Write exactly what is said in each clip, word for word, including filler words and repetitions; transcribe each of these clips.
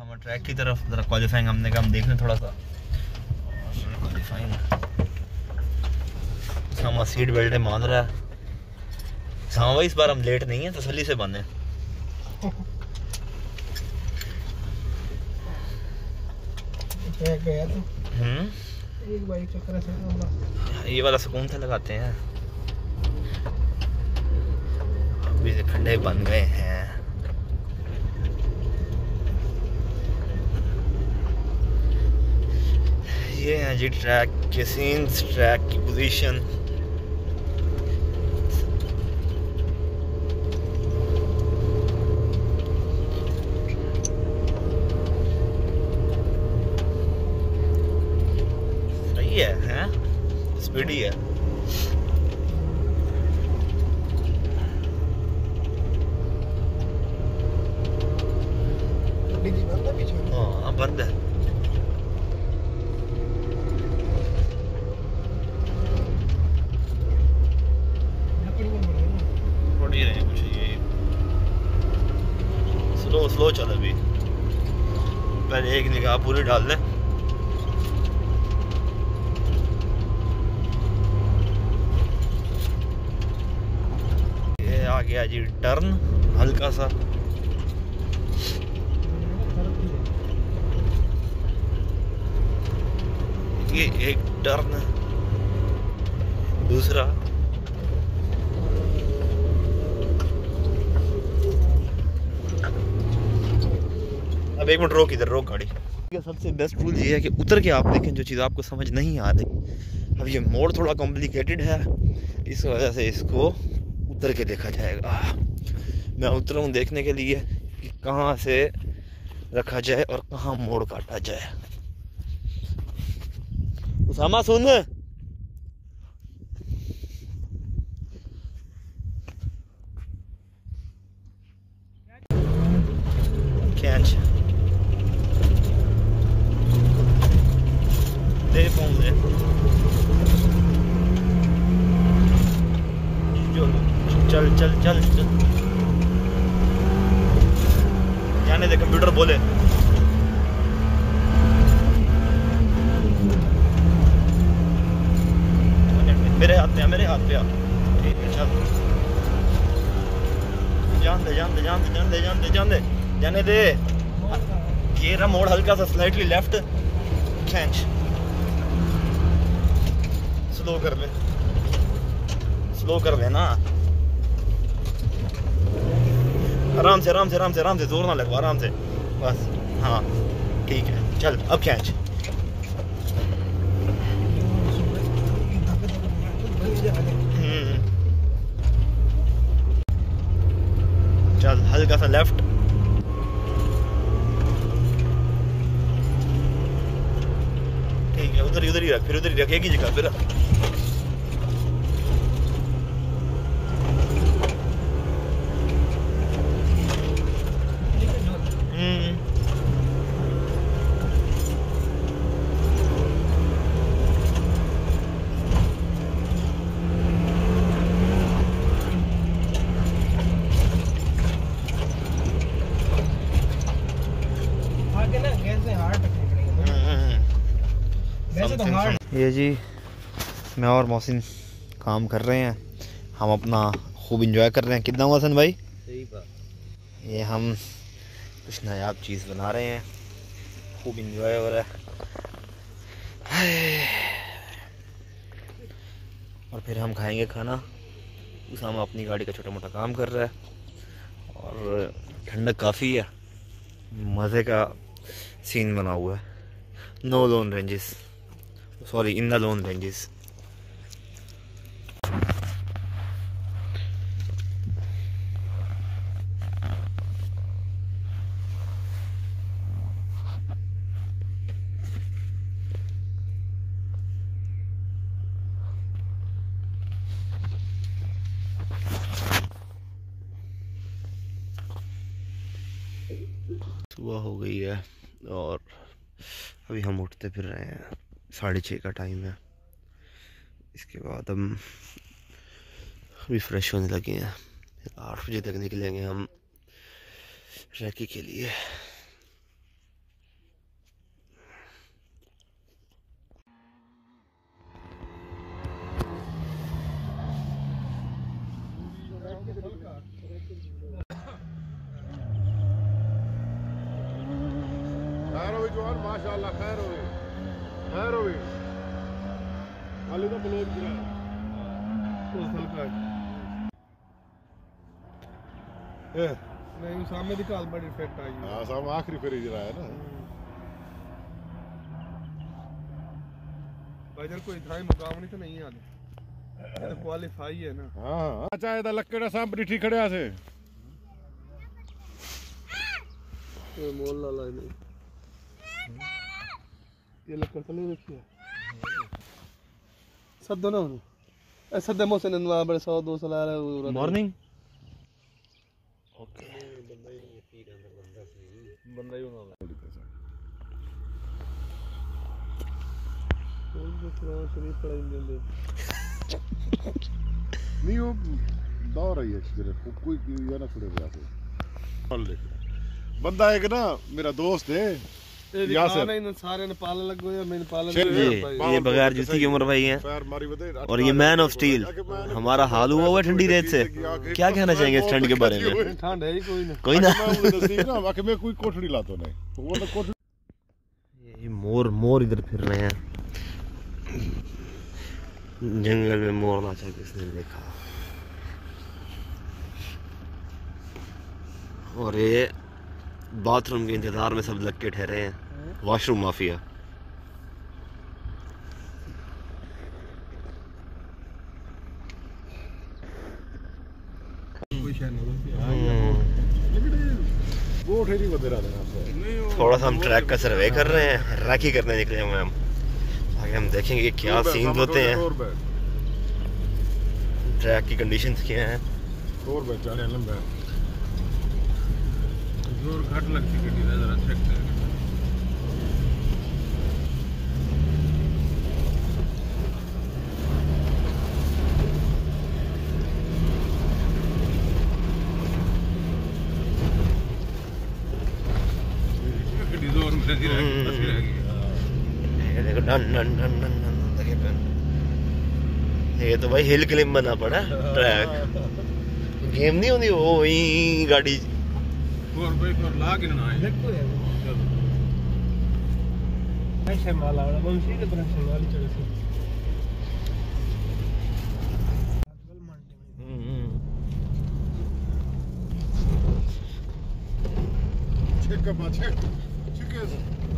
हम ट्रैक की तरफ जरा क्वालिफाइंग हमने कहा हम देख लें थोड़ा सा क्वालिफाइंग। हम सीट बेल्ट मान रहा है। हाँ भाई इस बार हम लेट नहीं है, तसल्ली से बंद है। गया तो हम्म एक बाइक चक्कर से ये वाला सुकून से लगाते हैं। अभी से खड्डे बन गए हैं। ये है जी ट्रैक के सीन्स, ट्रैक की पोजीशन। सही है, हैं? स्पीडी है। हाँ बंद है। थोड़ी रहे कुछ ये स्लो स्लो चल। अभी पहले एक निगाह पूरी डाल ले। ये आ गया जी टर्न हल्का सा। ये एक टर्न, दूसरा अब एक मिनट रोक, इधर रोक गाड़ी। सबसे बेस्ट रूल ये है कि उतर के आप देखें जो चीज़ आपको समझ नहीं आ रही। अब ये मोड़ थोड़ा कॉम्प्लिकेटेड है, इस वजह से इसको उतर के देखा जाएगा। मैं उतरा हूँ देखने के लिए कि कहाँ से रखा जाए और कहाँ मोड़ काटा जाए। उसामा सुन, खींच दे फोन दे। चल चल चल चल जाने दे, कंप्यूटर बोले। मेरे हाथ पे आ, मेरे हाथ पे आ। ठीक है चल, जान दे जान दे जान दे जान दे जान दे जान दे जाने दे। ये रहा मोड़ हल्का सा स्लाइटली लेफ्ट, खींच, स्लो कर ले, स्लो कर लेना। आराम से आराम से आराम से आराम से, जोर ना लगवा, आराम से बस। हाँ ठीक है चल, अब खींच। चल हल्का सा लेफ्ट, ठीक है उधर उधर ही रख, फिर उधर ही रख, एक ही जगह फिर। ये जी मैं और मोहसिन काम कर रहे हैं, हम अपना खूब इंजॉय कर रहे हैं। कितना मोहसिन भाई? सही बात। ये हम कुछ नायाब चीज़ बना रहे हैं, खूब इंजॉय हो रहा है। और फिर हम खाएंगे खाना। उस हम अपनी गाड़ी का छोटा मोटा काम कर रहा है और ठंडक काफ़ी है, मज़े का सीन बना हुआ है। No lone ranges, sorry in the lone ranges. सुबह हो गई है और अभी हम उठते फिर रहे हैं। साढ़े छः का टाइम है। इसके बाद हम अभी फ्रेश होने लगे हैं। आठ बजे तक निकलेंगे हम ट्रैकिंग के लिए। जवान माशाल्लाह खैर होवे खैर होवे खाली तो ब्लॉक गिरा उस हल्का ए नहीं सामने दी काल बड़ी इफेक्ट आई है। हां साहब आखिरी फेरी गिरा है ना भाई इधर कोई थाई मुकाम नहीं तो नहीं आले ये तो क्वालीफाई है ना। हां अच्छा ਇਹਦਾ ਲੱਕੜਾ ਸਾਹ ਬਰੀਠੀ ਖੜਿਆ ਸੇ ये मोल ला ला नहीं ये लक्कड़ तो नहीं रखी है सद ना ऐसा दमो से ननवा बड़े सौ दो सौ ला रहा मॉर्निंग ओके बंदा ही होना कोई जो कुरान शरीफ पढ़ाई देंगे नहीं वो दौड़ रही है किधर कोई या ना खड़े हुए थे बंदा एक ना मेरा दोस्त है यासर नहीं सारे ने पालन लग गए मैंने पालन ये ये बगैर जूती की उम्र भाई हैं और ये मैन ऑफ स्टील हमारा हाल हुआ हुआ ठंडी रेत से। क्या कहना चाहेंगे इस ठंड के बारे में? ठंड है ही कोई ना कोई ना ना बाकी मैं कोई कोठड़ी लाता नहीं वो तो कोठड़ी ये मोर मोर इधर फिर रहे हैं जंगल में मोर नाचा किसने देखा। और ये बाथरूम के इंतजार में सब लग के ठहरे हैं वॉशरूम माफिया। थोड़ा सा हम ट्रैक का सर्वे कर रहे हैं रैकी करने निकले हुए हम आगे हम देखेंगे कि क्या सीन होते हैं ट्रैक की कंडीशंस क्या हैं। और बेचारे लंबा जोर घट लगती गड्डी जरा चेक कर गड्डी जोर में लगी रही ये देखो done done done done done लगे पे। ये तो भाई हिल क्लिम बना पड़ा ट्रैक गेम नहीं होती वो वही गाड़ी और भाई पर ला के ना है देखो यार ऐसे माला वाला बंसी के तरफ से वाली चले से आजकल मंडी में चेक का चेक चेक है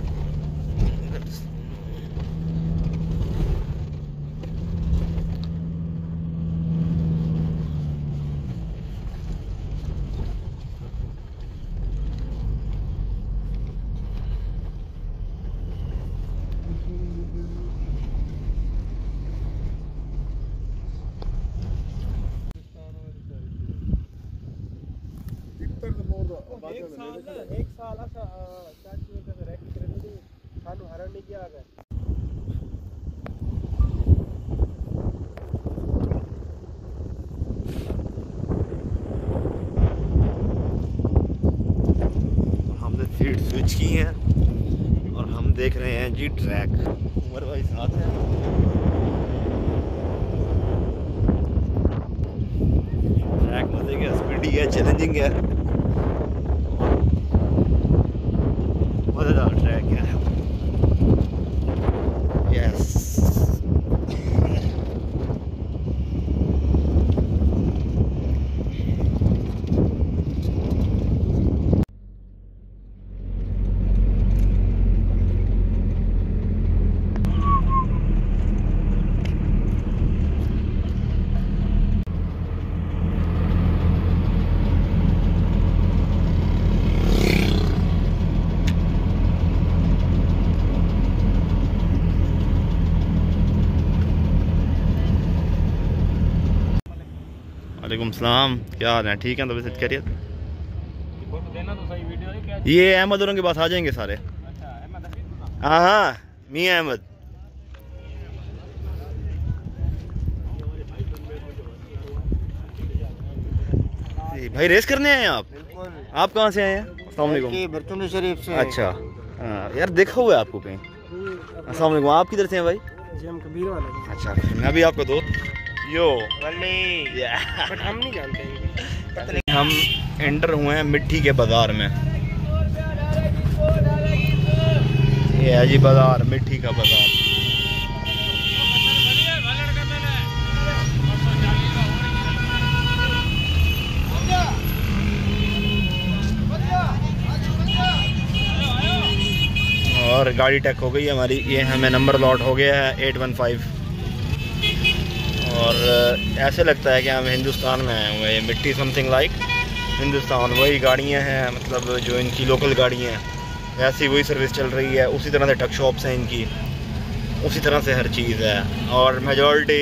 एक साल एक साल ऐसा चार किलोमीटर में रैकी करने दी सानू हरण नहीं किया गया। हमने सीट स्विच की है और हम देख रहे हैं जी ट्रैक उमर भाई साथ है। ट्रैक मजे का स्पीडी है चैलेंजिंग है मजेदार ट्रैक है। यस वालेकुम सलाम क्या हाल है? ठीक है तो वैसे करिए देना तो सही वीडियो है क्या? ये अहमद औरों के पास आ जाएंगे सारे। अच्छा अहमद हाँ हाँ मियां अहमद भाई रेस करने आए हैं आप? आप कहाँ से आए हैं? अस्सलाम वालेकुम। बर्तुन शरीफ से। अच्छा हाँ यार देखा हुआ है आपको कहीं। अस्सलाम वालेकुम। आप किधर से हैं भाई? जी हम कबीर वाले। अच्छा मैं भी आपका दोस्त यो बट हम नहीं जानते। हम एंटर हुए हैं मिट्टी के बाजार में। ये है जी बाजार, मिट्टी का बाजार। और गाड़ी टैक हो गई है हमारी, ये हमें नंबर लॉट हो गया है एट वन फाइव। और ऐसे लगता है कि हम हिंदुस्तान में आए हुए हैं। ये मिट्टी समथिंग लाइक हिंदुस्तान, वही गाड़ियाँ हैं, मतलब जो इनकी लोकल गाड़ियाँ हैं वैसी वही सर्विस चल रही है। उसी तरह से टक शॉप्स हैं इनकी, उसी तरह से हर चीज़ है। और मेजॉरिटी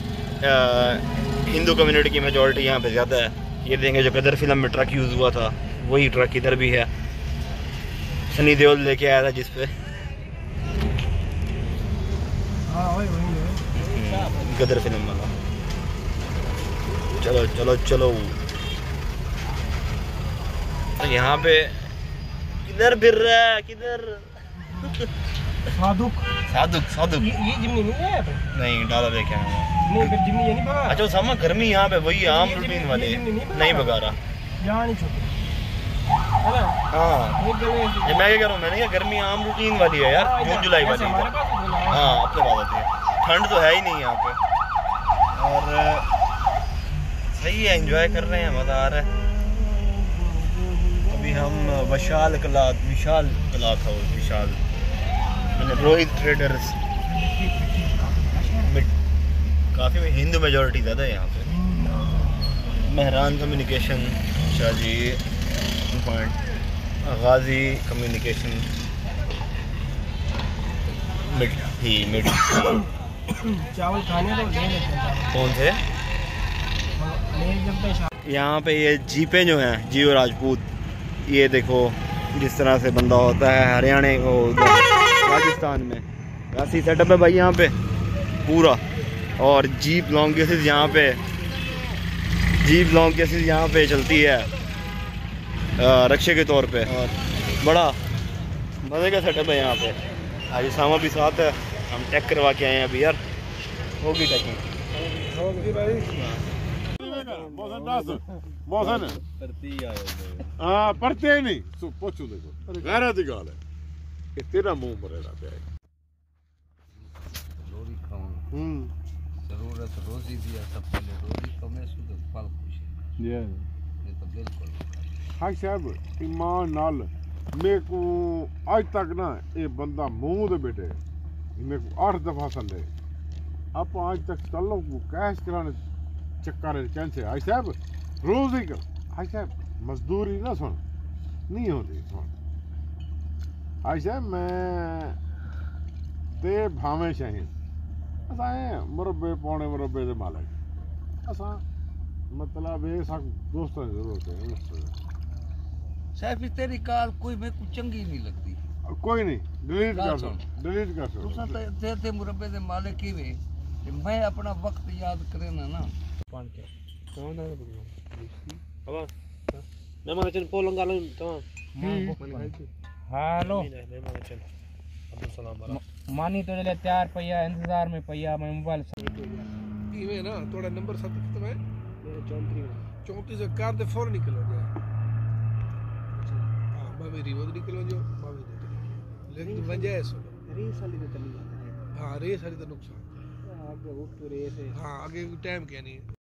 हिंदू कम्युनिटी की मेजॉरिटी यहाँ पे ज़्यादा है। ये देखेंगे जो गदर फिल्म में ट्रक यूज़ हुआ था वही ट्रक इधर भी है, सनी देओल लेके आया था जिस पे गदर फिल्म वाला। चलो चलो चलो, तो यहाँ पे किधर फिर रहा है, किधर? साधुक साधुक साधुक ये, ये जिम्नी नहीं है यहाँ पे? नहीं, डाला लेके आया हूँ। नहीं फिर जिम्नी ये नहीं भगा। अच्छा सामा गर्मी यहाँ पे वही आम ये रूटीन जिम्नी- वाले ये जिम्नी नहीं भगा नहीं रहा। भगा रहा। यहाँ नहीं छुपी है ना? हाँ, एक गले ऐसे- ये मैं क्या कह रहा हूँ, मैंने कहा गर्मी आम रूटीन वाली है यार, हाँ, जून इधर- जुलाई ऐसे वाली। हमारे पास भी है। हाँ, अपने बात होती है, ठंड तो है ही नहीं यहाँ पे। और सही है, एंजॉय कर रहे हैं, मज़ा आ रहा है। अभी हम विशाल कला विशाल कला था विशाल मैंने रोहित ट्रेडर्स, काफ़ी हिंदू मेजॉरिटी ज़्यादा है यहाँ पे। Mehran communication, Shahji point, Ghazi communication, मिट्टी मिट्टी चावल खाने तो ले लेते हैं। कौन से? ले लेते हैं। यहाँ पे ये जीपें जो हैं जियो राजपूत, ये देखो जिस तरह से बंदा होता है हरियाणा को राजस्थान में, वैसे ही सेटअप है भाई यहाँ पे पूरा। और जीप लॉन्ग केसेस यहाँ पे जीप लॉन्ग केसेस यहाँ पे चलती है रक्षे के तौर पे। और बड़ा मज़े का सेटअप है यहाँ पे। आज सामा भी साथ है, हम टैक करवा के आए हैं अभी यार, होगी टैकिंग। होगी भाई। मौसम हाँ परते नहीं सो पूछो देखो गैर दी गाल है कि तेरा मुंह मरेगा पे रोटी खाऊं हम्म जरूरत रोजी दिया सब पहले रोटी कमे सुध फल खुश ये ये तो बिल्कुल हाय साहब ईमान नाल मेरे को आज तक ना ये बंदा मुंह दे बेटे मेरे को आठ दफा संडे आप आज तक चलो कैश कराने चक्कर कैंसे हाय साहब रोज ही कर हाय साहब मजदूरी ना सुन नहीं होती सुन हाय साहब मैं ते भावे चाहिए असा मुरब्बे पौने मुरब्बे दे मालिक असा मतलब ये सब दोस्तों की जरूरत है। साहब तेरी कार कोई मेरे को चंगी नहीं लगती। कोई नहीं डिलीट कर दो डिलीट कर दो तुसा ते ते मुरब्बे दे मालिक ही वे मैं अपना वक्त याद करे ना ना पान के कौन है अब मैं माने चल पोलंग गालन तमाम हेलो मैं माने चल अब्दुल सलाम वाला मानी तो चले तैयार पैया इंतजार में पैया मैं मोबाइल इवे ना थोड़ा नंबर सत कितना है मेरे चौंतीस चौंतीस कार दे फौरन निकल जाए हां बावे रिवोद निकल जाओ बावे दे लेकिन वजह है सो रेस वाली तो चली जाती है। हां रेस वाली तो नुकसान आगे उठ तो रेस है। हां आगे टाइम क्या नहीं